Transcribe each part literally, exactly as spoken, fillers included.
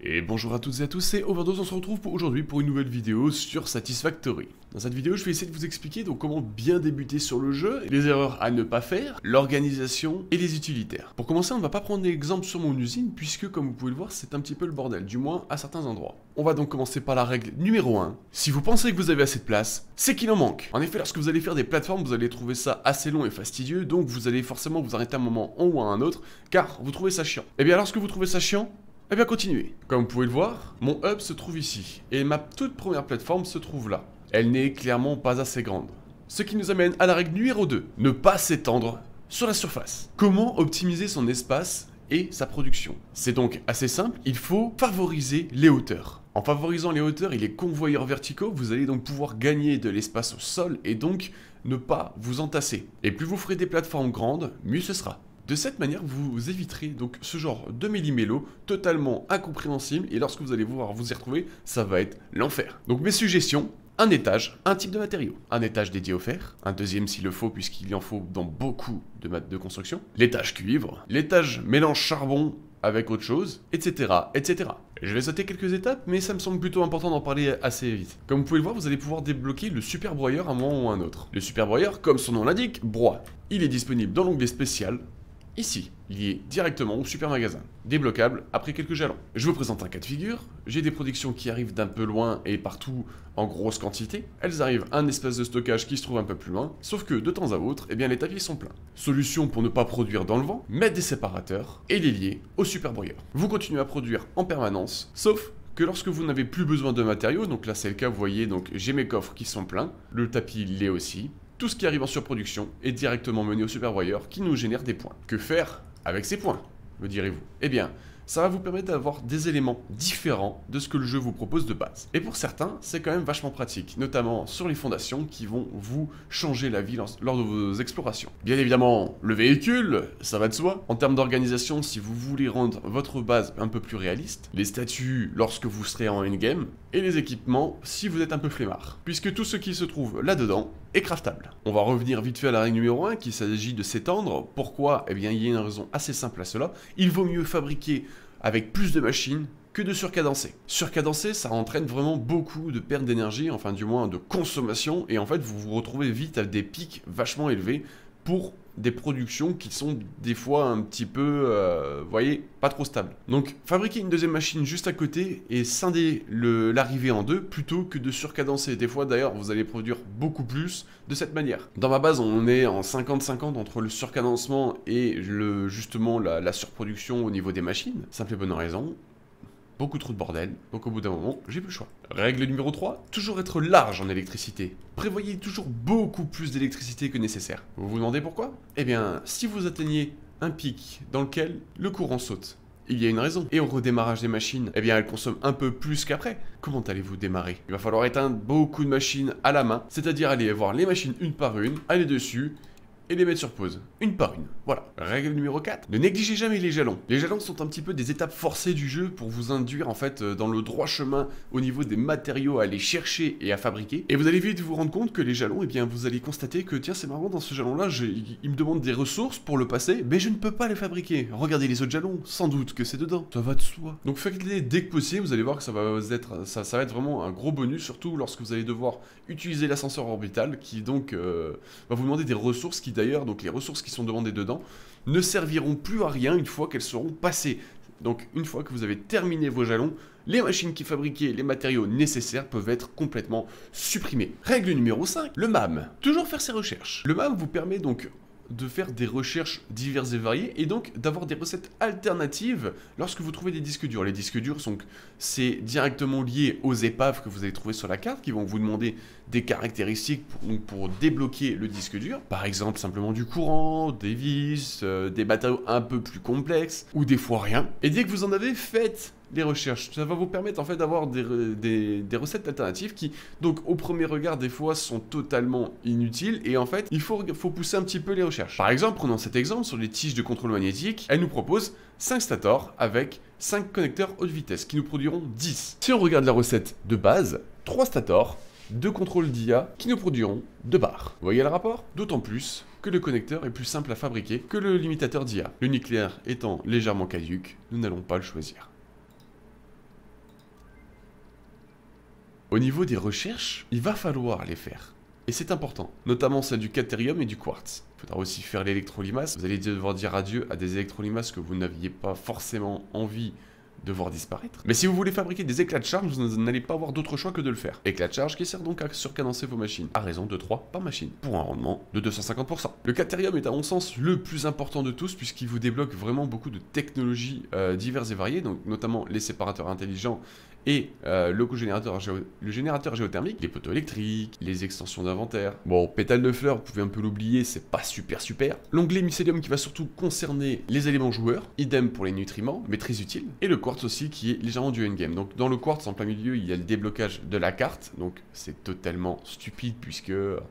Et bonjour à toutes et à tous, c'est Overdose, on se retrouve pour aujourd'hui pour une nouvelle vidéo sur Satisfactory. Dans cette vidéo, je vais essayer de vous expliquer donc comment bien débuter sur le jeu, les erreurs à ne pas faire, l'organisation et les utilitaires. Pour commencer, on ne va pas prendre l'exemple sur mon usine, puisque comme vous pouvez le voir, c'est un petit peu le bordel, du moins à certains endroits. On va donc commencer par la règle numéro un. Si vous pensez que vous avez assez de place, c'est qu'il en manque. En effet, lorsque vous allez faire des plateformes, vous allez trouver ça assez long et fastidieux, donc vous allez forcément vous arrêter un moment en ou à un autre, car vous trouvez ça chiant. Et bien lorsque vous trouvez ça chiant, eh bien continuez. Comme vous pouvez le voir, mon hub se trouve ici, et ma toute première plateforme se trouve là. Elle n'est clairement pas assez grande. Ce qui nous amène à la règle numéro deux, ne pas s'étendre sur la surface. Comment optimiser son espace et sa production? C'est donc assez simple, il faut favoriser les hauteurs. En favorisant les hauteurs et les convoyeurs verticaux, vous allez donc pouvoir gagner de l'espace au sol et donc ne pas vous entasser. Et plus vous ferez des plateformes grandes, mieux ce sera. De cette manière, vous éviterez donc ce genre de méli-mélo totalement incompréhensible et lorsque vous allez voir vous y retrouver, ça va être l'enfer. Donc mes suggestions, un étage, un type de matériau. Un étage dédié au fer, un deuxième s'il le faut puisqu'il y en faut dans beaucoup de maths de construction. L'étage cuivre, l'étage mélange charbon avec autre chose, et cetera, et cetera. Je vais sauter quelques étapes, mais ça me semble plutôt important d'en parler assez vite. Comme vous pouvez le voir, vous allez pouvoir débloquer le super broyeur à un moment ou à un autre. Le super broyeur, comme son nom l'indique, broie. Il est disponible dans l'onglet spécial, ici, lié directement au super magasin, débloquable après quelques jalons. Je vous présente un cas de figure, j'ai des productions qui arrivent d'un peu loin et partout en grosse quantité, elles arrivent à un espace de stockage qui se trouve un peu plus loin, sauf que de temps à autre, eh bien les tapis sont pleins. Solution pour ne pas produire dans le vent, mettre des séparateurs et les lier au super broyeur. Vous continuez à produire en permanence, sauf que lorsque vous n'avez plus besoin de matériaux, donc là c'est le cas, vous voyez, donc j'ai mes coffres qui sont pleins, le tapis l'est aussi. Tout ce qui arrive en surproduction est directement mené au super broyeur qui nous génère des points. Que faire avec ces points, me direz-vous? Eh bien, ça va vous permettre d'avoir des éléments différents de ce que le jeu vous propose de base. Et pour certains, c'est quand même vachement pratique, notamment sur les fondations qui vont vous changer la vie lors de vos explorations. Bien évidemment, le véhicule, ça va de soi. En termes d'organisation, si vous voulez rendre votre base un peu plus réaliste, les statues lorsque vous serez en endgame, et les équipements si vous êtes un peu flemmard, puisque tout ce qui se trouve là-dedans est craftable. On va revenir vite fait à la règle numéro un, qu'il s'agit de s'étendre. Pourquoi? Eh bien, il y a une raison assez simple à cela. Il vaut mieux fabriquer avec plus de machines que de surcadencer. Surcadencer, ça entraîne vraiment beaucoup de perte d'énergie, enfin du moins de consommation, et en fait vous vous retrouvez vite à des pics vachement élevés pour des productions qui sont des fois un petit peu, euh, vous voyez, pas trop stables. Donc fabriquer une deuxième machine juste à côté et scinder l'arrivée en deux plutôt que de surcadencer. Des fois d'ailleurs vous allez produire beaucoup plus de cette manière. Dans ma base on est en cinquante cinquante entre le surcadencement et le, justement la, la surproduction au niveau des machines. Simple et bonne raison. Beaucoup trop de bordel, donc au bout d'un moment, j'ai plus le choix. Règle numéro trois, toujours être large en électricité. Prévoyez toujours beaucoup plus d'électricité que nécessaire. Vous vous demandez pourquoi? Eh bien, si vous atteignez un pic dans lequel le courant saute, il y a une raison. Et au redémarrage des machines, eh bien elles consomment un peu plus qu'après. Comment allez-vous démarrer? Il va falloir éteindre beaucoup de machines à la main, c'est-à-dire aller voir les machines une par une, aller dessus, et les mettre sur pause, une par une. Voilà. Règle numéro quatre, ne négligez jamais les jalons. Les jalons sont un petit peu des étapes forcées du jeu pour vous induire en fait dans le droit chemin au niveau des matériaux à aller chercher et à fabriquer. Et vous allez vite vous rendre compte que les jalons, eh bien vous allez constater que tiens c'est marrant, dans ce jalon là, il me demande des ressources pour le passer, mais je ne peux pas les fabriquer. Regardez les autres jalons, sans doute que c'est dedans. Ça va de soi. Donc faites-les dès que possible, vous allez voir que ça va être, ça, ça va être vraiment un gros bonus, surtout lorsque vous allez devoir utiliser l'ascenseur orbital qui donc euh, va vous demander des ressources qui d'ailleurs, donc les ressources qui sont demandées dedans, ne serviront plus à rien une fois qu'elles seront passées. Donc une fois que vous avez terminé vos jalons, les machines qui fabriquaient les matériaux nécessaires peuvent être complètement supprimées. Règle numéro cinq, le M A M. Toujours faire ses recherches. Le M A M vous permet donc de faire des recherches diverses et variées et donc d'avoir des recettes alternatives lorsque vous trouvez des disques durs. Les disques durs sont c'est directement lié aux épaves que vous allez trouver sur la carte qui vont vous demander des caractéristiques pour, donc pour débloquer le disque dur. Par exemple simplement du courant, des vis, euh, des matériaux un peu plus complexes ou des fois rien. Et dès que vous en avez, faites les recherches. Ça va vous permettre en fait d'avoir des, des, des recettes alternatives qui, donc au premier regard, des fois sont totalement inutiles et en fait, il faut, faut pousser un petit peu les recherches. Par exemple, prenons cet exemple sur les tiges de contrôle magnétique, elle nous propose cinq stators avec cinq connecteurs haute vitesse qui nous produiront dix. Si on regarde la recette de base, trois stators, deux contrôles d'I A qui nous produiront deux barres. Vous voyez le rapport? D'autant plus que le connecteur est plus simple à fabriquer que le limitateur d'I A. Le nucléaire étant légèrement caduc, nous n'allons pas le choisir. Au niveau des recherches, il va falloir les faire. Et c'est important, notamment celle du Caterium et du Quartz. Il faudra aussi faire l'électrolimace. Vous allez devoir dire adieu à des électrolimaces que vous n'aviez pas forcément envie de voir disparaître. Mais si vous voulez fabriquer des éclats de charge, vous n'allez pas avoir d'autre choix que de le faire. Éclats de charge qui sert donc à surcadencer vos machines, à raison de trois par machine, pour un rendement de deux cent cinquante pour cent. Le Caterium est à mon sens le plus important de tous, puisqu'il vous débloque vraiment beaucoup de technologies euh, diverses et variées, donc notamment les séparateurs intelligents et euh, le, générateur géo le générateur géothermique, les poteaux électriques, les extensions d'inventaire. Bon, pétale de fleurs, vous pouvez un peu l'oublier, c'est pas super super. L'onglet mycélium qui va surtout concerner les éléments joueurs, idem pour les nutriments, mais très utile. Et le quartz aussi qui est légèrement du endgame. Donc dans le quartz, en plein milieu, il y a le déblocage de la carte, donc c'est totalement stupide puisque...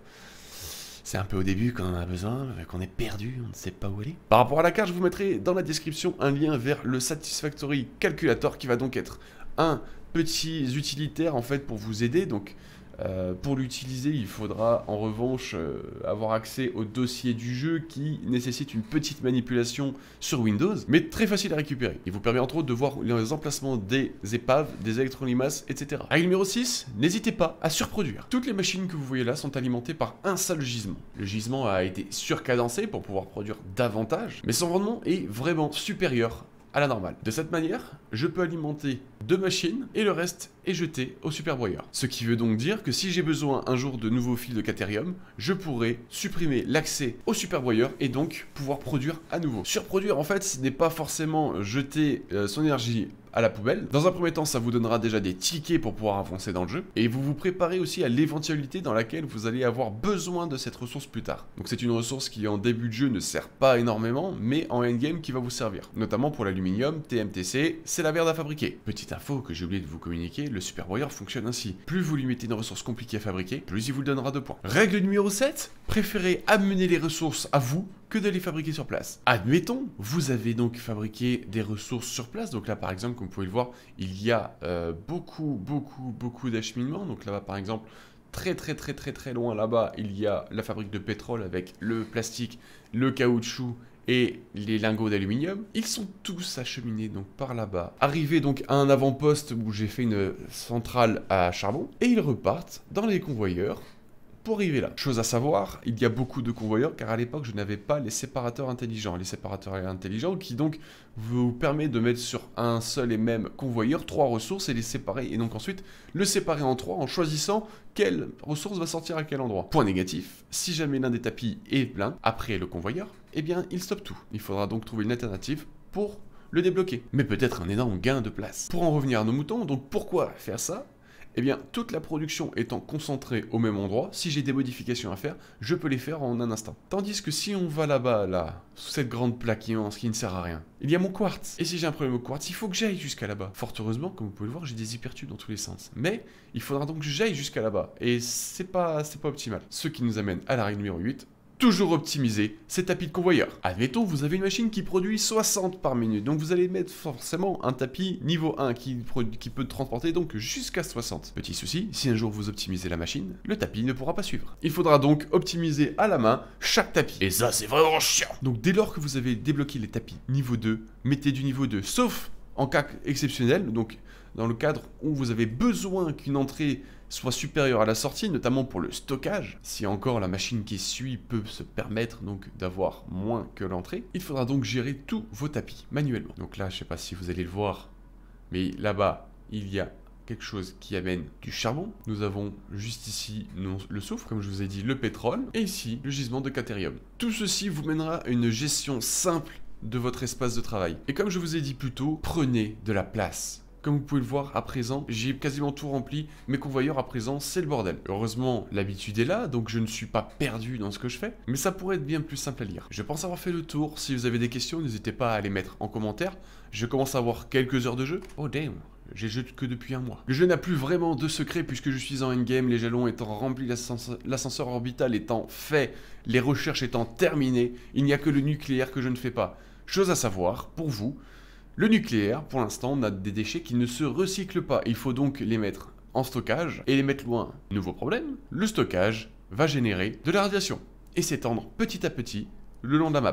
c'est un peu au début quand on en a besoin, qu'on est perdu, on ne sait pas où aller. Par rapport à la carte, je vous mettrai dans la description un lien vers le Satisfactory Calculator qui va donc être un petit utilitaire en fait pour vous aider. Donc euh, pour l'utiliser, il faudra en revanche euh, avoir accès au dossier du jeu qui nécessite une petite manipulation sur Windows, mais très facile à récupérer. Il vous permet entre autres de voir les emplacements des épaves, des électrolimaces, et cetera. Règle numéro six, n'hésitez pas à surproduire. Toutes les machines que vous voyez là sont alimentées par un seul gisement. Le gisement a été surcadencé pour pouvoir produire davantage, mais son rendement est vraiment supérieur à la normale. De cette manière, je peux alimenter deux machines et le reste est jeté au superbroyeur. Ce qui veut donc dire que si j'ai besoin un jour de nouveaux fils de Caterium, je pourrai supprimer l'accès au superbroyeur et donc pouvoir produire à nouveau. Surproduire en fait, ce n'est pas forcément jeter euh, son énergie à la poubelle. Dans un premier temps, ça vous donnera déjà des tickets pour pouvoir avancer dans le jeu, et vous vous préparez aussi à l'éventualité dans laquelle vous allez avoir besoin de cette ressource plus tard. Donc c'est une ressource qui en début de jeu ne sert pas énormément, mais en endgame qui va vous servir, notamment pour l'aluminium, T M T C, c'est la merde à fabriquer. Petite info que j'ai oublié de vous communiquer, le superbroyeur fonctionne ainsi. Plus vous lui mettez une ressource compliquée à fabriquer, plus il vous le donnera de points. Règle numéro sept, préférez amener les ressources à vous que de les fabriquer sur place. Admettons, vous avez donc fabriqué des ressources sur place, donc là par exemple, comme vous pouvez le voir, il y a euh, beaucoup, beaucoup, beaucoup d'acheminement, donc là-bas par exemple, très très très très très loin là-bas, il y a la fabrique de pétrole avec le plastique, le caoutchouc et les lingots d'aluminium. Ils sont tous acheminés donc par là-bas. Arrivés donc à un avant-poste où j'ai fait une centrale à charbon, et ils repartent dans les convoyeurs pour arriver là. Chose à savoir, il y a beaucoup de convoyeurs car à l'époque je n'avais pas les séparateurs intelligents. Les séparateurs intelligents qui donc vous permet de mettre sur un seul et même convoyeur trois ressources et les séparer. Et donc ensuite le séparer en trois en choisissant quelle ressource va sortir à quel endroit. Point négatif, si jamais l'un des tapis est plein après le convoyeur, eh bien il stoppe tout. Il faudra donc trouver une alternative pour le débloquer. Mais peut-être un énorme gain de place. Pour en revenir à nos moutons, donc pourquoi faire ça ? Eh bien, toute la production étant concentrée au même endroit, si j'ai des modifications à faire, je peux les faire en un instant. Tandis que si on va là-bas, là, sous cette grande plaque immense qui ne sert à rien, il y a mon quartz. Et si j'ai un problème au quartz, il faut que j'aille jusqu'à là-bas. Fort heureusement, comme vous pouvez le voir, j'ai des hypertubes dans tous les sens. Mais il faudra donc que j'aille jusqu'à là-bas. Et c'est pas, c'est pas optimal. Ce qui nous amène à la règle numéro huit. Toujours optimiser ces tapis de convoyeur. Admettons, vous avez une machine qui produit soixante par minute, donc vous allez mettre forcément un tapis niveau un qui, qui peut transporter donc jusqu'à soixante. Petit souci, si un jour vous optimisez la machine, le tapis ne pourra pas suivre. Il faudra donc optimiser à la main chaque tapis. Et ça, c'est vraiment chiant. Donc dès lors que vous avez débloqué les tapis niveau deux, mettez du niveau deux, sauf en cas exceptionnel, donc dans le cadre où vous avez besoin qu'une entrée soit supérieure à la sortie, notamment pour le stockage. Si encore la machine qui suit peut se permettre donc d'avoir moins que l'entrée, il faudra donc gérer tous vos tapis manuellement. Donc là, je ne sais pas si vous allez le voir, mais là-bas, il y a quelque chose qui amène du charbon. Nous avons juste ici le soufre, comme je vous ai dit, le pétrole, et ici, le gisement de Caterium. Tout ceci vous mènera à une gestion simple de votre espace de travail. Et comme je vous ai dit plus tôt, prenez de la place. Comme vous pouvez le voir à présent, j'ai quasiment tout rempli. Mes convoyeurs à présent, c'est le bordel. Heureusement, l'habitude est là, donc je ne suis pas perdu dans ce que je fais. Mais ça pourrait être bien plus simple à lire. Je pense avoir fait le tour. Si vous avez des questions, n'hésitez pas à les mettre en commentaire. Je commence à avoir quelques heures de jeu. Oh damn, j'ai joué que depuis un mois. Le jeu n'a plus vraiment de secret puisque je suis en endgame, les jalons étant remplis, l'ascenseur orbital étant fait, les recherches étant terminées. Il n'y a que le nucléaire que je ne fais pas. Chose à savoir, pour vous, le nucléaire, pour l'instant, on a des déchets qui ne se recyclent pas. Il faut donc les mettre en stockage et les mettre loin. Nouveau problème, le stockage va générer de la radiation et s'étendre petit à petit le long de la map.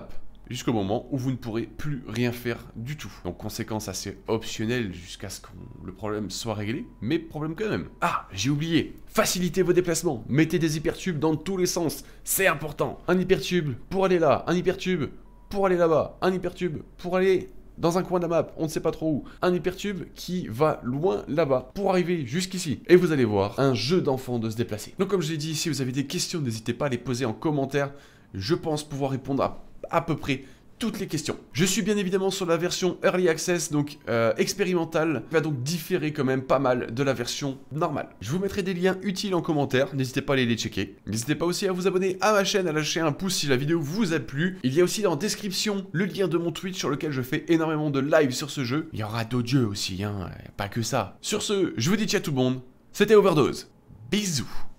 jusqu'au moment où vous ne pourrez plus rien faire du tout. Donc conséquence assez optionnelle jusqu'à ce que le problème soit réglé, mais problème quand même. Ah, j'ai oublié, facilitez vos déplacements, mettez des hypertubes dans tous les sens, c'est important. Un hypertube pour aller là, un hypertube pour aller là-bas, un hypertube pour aller dans un coin de la map, on ne sait pas trop où, un hypertube qui va loin là-bas pour arriver jusqu'ici. Et vous allez voir, un jeu d'enfant de se déplacer. Donc comme je l'ai dit, si vous avez des questions, n'hésitez pas à les poser en commentaire. Je pense pouvoir répondre à à peu près toutes les questions. Je suis bien évidemment sur la version Early Access, donc euh, expérimentale, qui va donc différer quand même pas mal de la version normale. Je vous mettrai des liens utiles en commentaire, n'hésitez pas à aller les checker. N'hésitez pas aussi à vous abonner à ma chaîne, à lâcher un pouce si la vidéo vous a plu. Il y a aussi en description le lien de mon Twitch sur lequel je fais énormément de live sur ce jeu. Il y aura d'autres jeux aussi, hein, pas que ça. Sur ce, je vous dis ciao tout le monde, c'était Overdose. Bisous.